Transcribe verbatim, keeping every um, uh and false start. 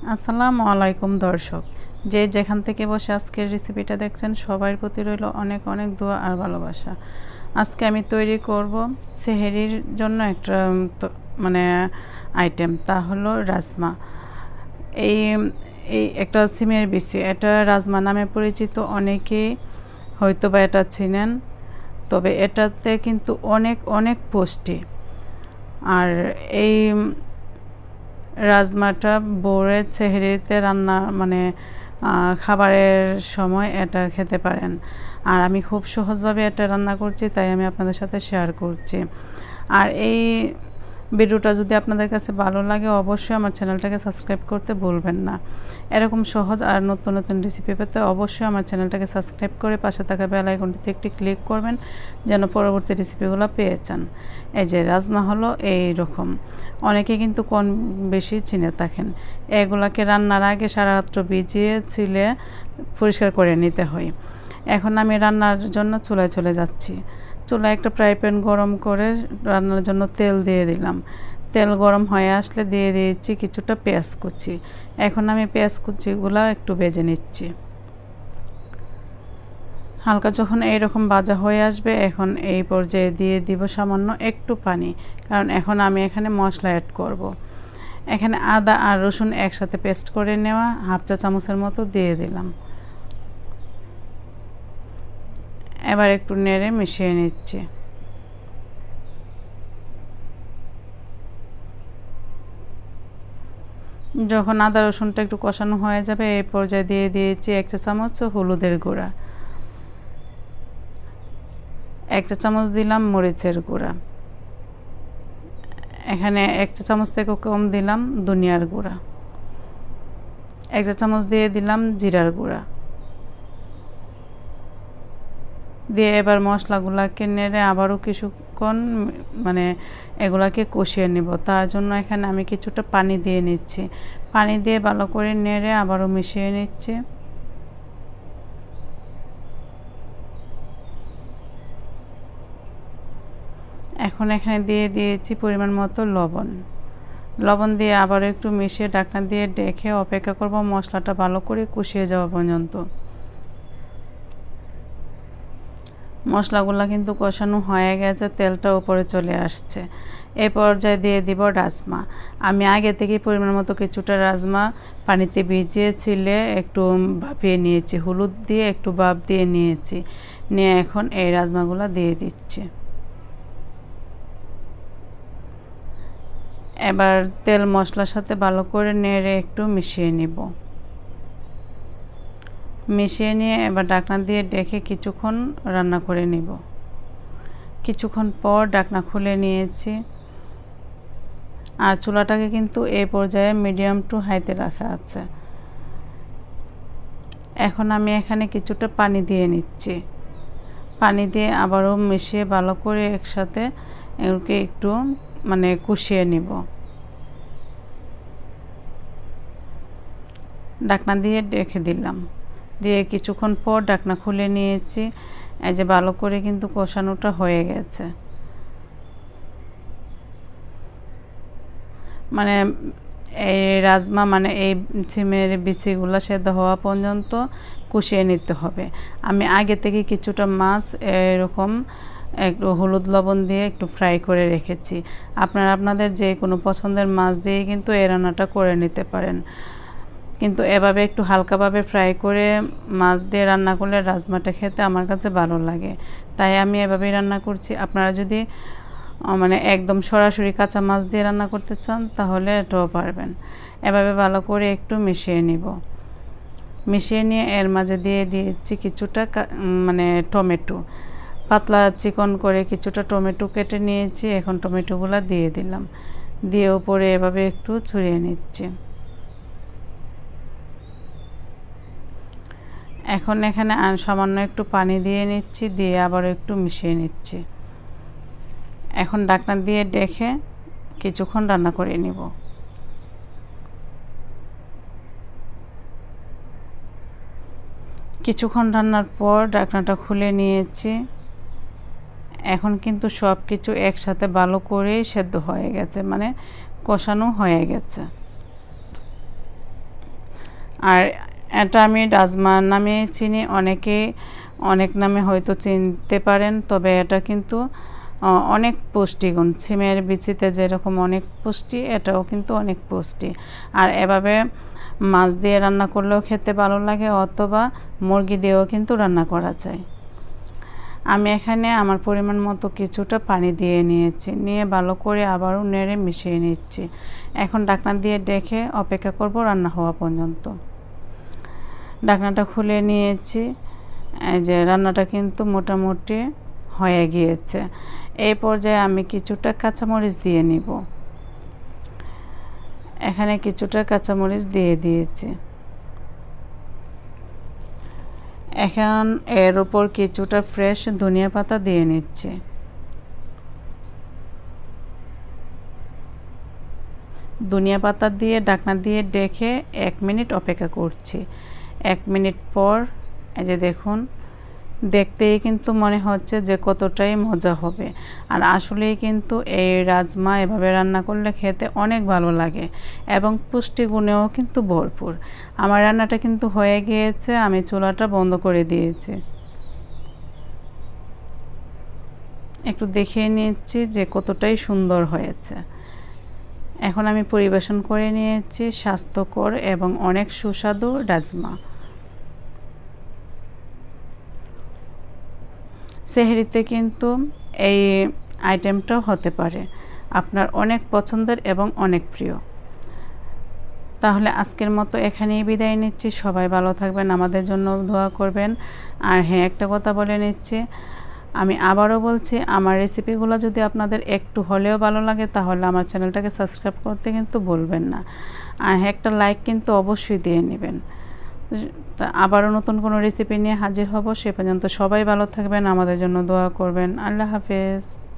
আসসালামু আলাইকুম দর্শক, যে যেখান থেকে বসে আজকের রেসিপিটা দেখছেন সবার প্রতি রইল অনেক অনেক দোয়া আর ভালোবাসা। আজকে আমি তৈরি করব সেহরির জন্য একটা মানে আইটেম, তা হলো রাজমা। এই এই একটা সিমের বিচি, এটা রাজমা নামে পরিচিত, অনেকেই হয়তো বা এটা চিনেন। তবে এটাতে কিন্তু অনেক অনেক পুষ্টি। আর এই রাজমাটা ভোরে সেহরিতে রান্না মানে খাবারের সময় এটা খেতে পারেন। আর আমি খুব সহজভাবে এটা রান্না করছি, তাই আমি আপনাদের সাথে শেয়ার করছি। আর এই ভিডিওটা যদি আপনাদের কাছে ভালো লাগে অবশ্যই আমার চ্যানেলটাকে সাবস্ক্রাইব করতে ভুলবেন না। এরকম সহজ আর নতুন নতুন রেসিপি পেতে অবশ্যই আমার চ্যানেলটাকে সাবস্ক্রাইব করে পাশে থাকা বেল আইকনটিতে একটি ক্লিক করবেন, যেন পরবর্তী রেসিপিগুলো পেয়ে যান। এই যে রাজমা হলো এই রকম, অনেকে কিন্তু কম বেশি চিনে থাকেন। এগুলাকে রান্নার আগে সারা রাত্র ভিজিয়ে ছিলে পরিষ্কার করে নিতে হয়। এখন আমি রান্নার জন্য চুলায় চলে যাচ্ছি। চুলায় একটা ফ্রাই প্যান গরম করে রান্নার জন্য তেল দিয়ে দিলাম। তেল গরম হয়ে আসলে দিয়ে দিয়েছি কিছুটা পেঁয়াজ কুচি। এখন আমি পেঁয়াজ কুচিগুলো একটু ভেজে নিচ্ছি। হালকা যখন এইরকম ভাজা হয়ে আসবে, এখন এই পর্যায়ে দিয়ে দিব সামান্য একটু পানি, কারণ এখন আমি এখানে মশলা অ্যাড করব। এখানে আদা আর রসুন একসাথে পেস্ট করে নেওয়া হাফ চা চামচের মতো দিয়ে দিলাম। এবার একটু নেড়ে মিশিয়ে নিচ্ছি। যখন আদা রসুনটা একটু কষানো হয়ে যাবে, এই পর্যায়ে দিয়ে দিয়েছি এক চা চামচ হলুদের গুঁড়া, এক চা চামচ দিলাম মরিচের গুঁড়া, এখানে এক চা চামচ থেকে কম দিলাম ধনিয়ার গুঁড়া, এক চা চামচ দিয়ে দিলাম জিরার গুঁড়া দিয়ে এবার মশলাগুলোকে নেড়ে আবারও কিছুক্ষণ মানে এগুলাকে কষিয়ে নেব। তার জন্য এখানে আমি কিছুটা পানি দিয়ে নিচ্ছি। পানি দিয়ে ভালো করে নেড়ে আবারও মিশিয়ে নিচ্ছি। এখন এখানে দিয়ে দিয়েছি পরিমাণ মতো লবণ। লবণ দিয়ে আবারও একটু মিশিয়ে ঢাকনা দিয়ে ঢেকে অপেক্ষা করব মশলাটা ভালো করে কষিয়ে যাওয়া পর্যন্ত। মশলাগুলো কিন্তু কষানো হয়ে গেছে, তেলটা উপরে চলে আসছে। এই পর্যায়ে দিয়ে দিব রাজমা। আমি আগে থেকে পরিমাণ মতো কিছুটা রাজমা পানিতে ভিজিয়ে ছিলে একটু ভাপিয়ে নিয়েছি, হলুদ দিয়ে একটু ভাপ দিয়ে নিয়েছি। নিয়ে এখন এই রাজমাগুলো দিয়ে দিচ্ছি। এবার তেল মশলার সাথে ভালো করে নেড়ে একটু মিশিয়ে নিব। মিশিয়ে নিয়ে এবার ঢাকনা দিয়ে ঢেকে কিছুক্ষণ রান্না করে নিব। কিছুক্ষণ পর ঢাকনা খুলে নিয়েছি। আর চুলাটাকে কিন্তু এই পর্যায়ে মিডিয়াম টু হাইতে রাখা আছে। এখন আমি এখানে কিছুটা পানি দিয়ে নিচ্ছি। পানি দিয়ে আবারও মিশিয়ে ভালো করে একসাথে এগুলোকে একটু মানে কষিয়ে নিব। ঢাকনা দিয়ে রেখে দিলাম। দিয়ে কিছুক্ষণ পর ঢাকনা খুলে নিয়েছি। এই যে ভালো করে কিন্তু কষানোটা হয়ে গেছে। মানে এই রাজমা মানে এই সিমের বিচিগুলো সেদ্ধ হওয়া পর্যন্ত কষিয়ে নিতে হবে। আমি আগে থেকে কিছুটা মাছ এরকম একটু হলুদ লবণ দিয়ে একটু ফ্রাই করে রেখেছি। আপনারা আপনাদের যে কোনো পছন্দের মাছ দিয়ে কিন্তু এই রান্নাটা করে নিতে পারেন। কিন্তু এভাবে একটু হালকাভাবে ফ্রাই করে মাছ দিয়ে রান্না করলে রাজমাটা খেতে আমার কাছে ভালো লাগে, তাই আমি এভাবেই রান্না করছি। আপনারা যদি মানে একদম সরাসরি কাঁচা মাছ দিয়ে রান্না করতে চান তাহলে এটাও পারবেন। এভাবে ভালো করে একটু মিশিয়ে নিব। মিশিয়ে নিয়ে এর মাঝে দিয়ে দিয়েছি কিছুটা মানে টমেটো, পাতলা চিকন করে কিছুটা টমেটো কেটে নিয়েছি। এখন টমেটোগুলো দিয়ে দিলাম, দিয়ে উপরে এভাবে একটু ছড়িয়ে নিচ্ছি। এখন এখানে সামান্য একটু পানি দিয়ে নিচ্ছি, দিয়ে আবার একটু মিশিয়ে নিচ্ছি। এখন ঢাকনা দিয়ে ঢেকে কিছুক্ষণ রান্না করে নিব। কিছুক্ষণ রান্নার পর ঢাকনাটা খুলে নিয়েছি। এখন কিন্তু সব কিছু একসাথে ভালো করে সেদ্ধ হয়ে গেছে, মানে কষানো হয়ে গেছে। আর এটা আমি রাজমা নামে চিনি, অনেকে অনেক নামে হয়তো চিনতে পারেন, তবে এটা কিন্তু অনেক পুষ্টিগুণ। সিমের বিচিতে যেরকম অনেক পুষ্টি, এটাও কিন্তু অনেক পুষ্টি। আর এভাবে মাছ দিয়ে রান্না করলেও খেতে ভালো লাগে, অথবা মুরগি দিয়েও কিন্তু রান্না করা যায়। আমি এখানে আমার পরিমাণ মতো কিছুটা পানি দিয়ে নিয়েছি, নিয়ে ভালো করে আবারও নেড়ে মিশিয়ে নিচ্ছি। এখন ঢাকনা দিয়ে ডেকে অপেক্ষা করব রান্না হওয়া পর্যন্ত। ঢাকনাটা খুলে নিয়েছি, এই যে রান্নাটা কিন্তু মোটামুটি হয়ে গিয়েছে। এই পর্যায়ে আমি কিছুটা কাঁচামরিচ দিয়ে নিব। এখানে কিছুটা কাঁচামরিচ দিয়ে দিয়েছি। এখন এর উপর কিছুটা ফ্রেশ ধনিয়া পাতা দিয়ে নিচ্ছি। ধনিয়া পাতা দিয়ে ঢাকনা দিয়ে ডেকে এক মিনিট অপেক্ষা করছি। এক মিনিট পর এই যে দেখুন, দেখতেই কিন্তু মনে হচ্ছে যে কতটাই মজা হবে। আর আসলেই কিন্তু এই রাজমা এভাবে রান্না করলে খেতে অনেক ভালো লাগে এবং পুষ্টিগুণেও কিন্তু ভরপুর। আমার রান্নাটা কিন্তু হয়ে গিয়েছে, আমি চুলাটা বন্ধ করে দিয়েছি। একটু দেখে নিচ্ছি যে কতটাই সুন্দর হয়েছে। এখন আমি পরিবেশন করে নিয়েছি স্বাস্থ্যকর এবং অনেক সুস্বাদু রাজমা। সেহরিতে কিন্তু এই আইটেমটাও হতে পারে আপনার অনেক পছন্দের এবং অনেক প্রিয়। তাহলে আজকের মতো এখানেই বিদায় নিচ্ছি। সবাই ভালো থাকবেন, আমাদের জন্য দোয়া করবেন। আর হ্যাঁ, একটা কথা বলে নিচ্ছি, আমি আবারও বলছি, আমার রেসিপিগুলো যদি আপনাদের একটু হলেও ভালো লাগে তাহলে আমার চ্যানেলটাকে সাবস্ক্রাইব করতে কিন্তু ভুলবেন না। আর হ্যাঁ, একটা লাইক কিন্তু অবশ্যই দিয়ে নেবেন। তা আবারও নতুন কোনো রেসিপি নিয়ে হাজির হব। সে পর্যন্ত সবাই ভালো থাকবেন, আমাদের জন্য দোয়া করবেন। আল্লাহ হাফেজ।